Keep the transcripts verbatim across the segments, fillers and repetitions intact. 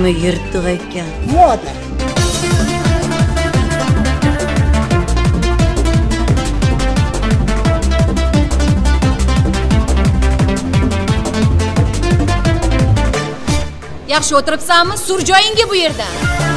nima yirtiq ekan. Moda. Yaxshi o'tiribsanmi? Sur joyingga bu yerdan.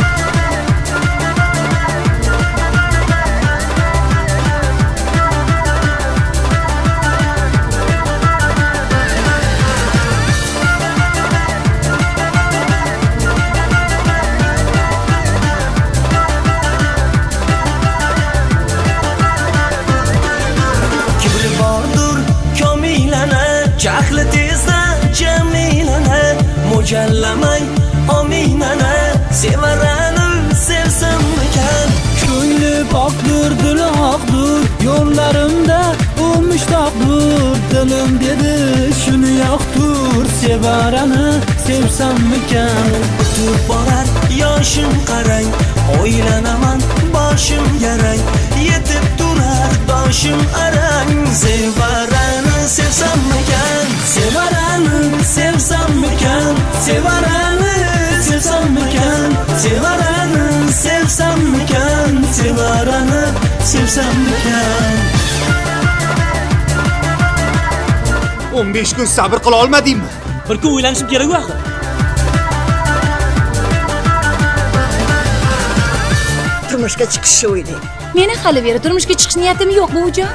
Kibri bordur komilana, jahli tezda jamilana, mo'jallamay ominana, sevarani sevsammikan. Ko'ngli pokdir, dili haqdir, yo'llarimda u mushtaqdir. Dilim dedi shuni yoqtir, sevarani sevsammikan. O'tib borar yoshim qarang, o'ylanaman boshim yarang, yetib turar boshim arang. Sevarani sevsammikan, sevarani sevsammikan, sevarani sevsammikan, sevarani sevsammikan, sevarani sevsammikan. o'n besh kun sabr qila olmadingmi? Bir kun o'ylanishim kerak axir. Turmushga chiqishni o'ylayman. Meni hali beri turmushga chiqish niyatim yo'q, buvijon.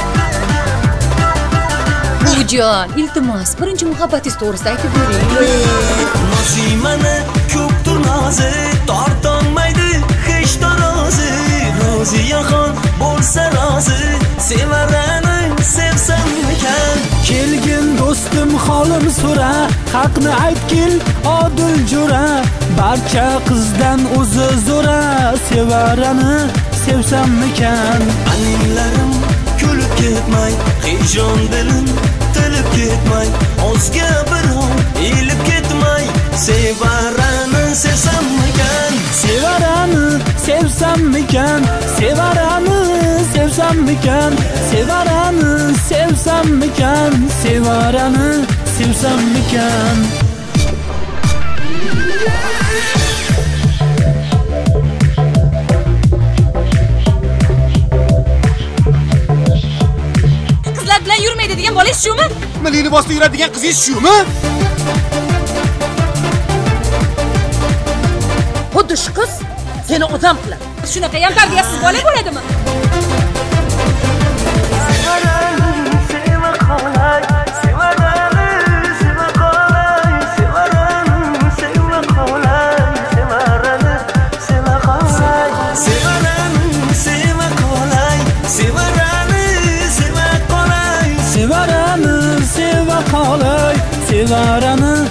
Buvijon, iltimos, birinchi muhabbatingiz to'g'risida aytib bering. Nozimani ko'pdir nozi, tortolmaydi hech tarozi. Roziyaxon bo'lsa rozi, sevarani sevsammikan. Kelgin do'stim holim so'ra, haqni aytgin odil jo'ra. Barcha qizdan o'zi zo'ra, sevarani sevsammikan. Animlarim kulib ketmay, hijron dilim tilib ketmay, o'zga birov elib ketmay, sevarani sevsammikan. Sevarani sevsammikan, sevarani sevsammikan, sevarani sevsammikan, sevarani sevsammikan. Qizlar bilan yurmaydi degan bolangiz shumi? Milliy libosda yuradigan qizingiz shumi? Xuddi shu qiz seni odam qiladi. Shunaqa ham tarbiyasiz bola bo'ladimi? Sevarani seva qolay, sevarani